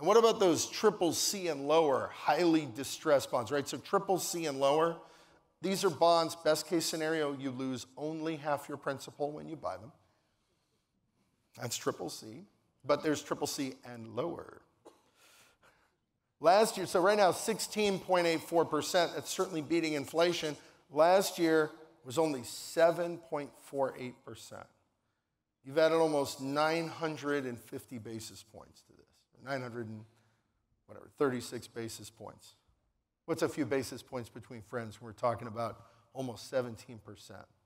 And what about those triple C and lower, highly distressed bonds, right? So triple C and lower, these are bonds, best case scenario, you lose only half your principal when you buy them. That's triple C. But there's triple C and lower. Last year, so right now 16.84%, that's certainly beating inflation. Last year was only 7.48%. You've added almost 950 basis points to this, 36 basis points. What's a few basis points between friends when we're talking about almost 17%?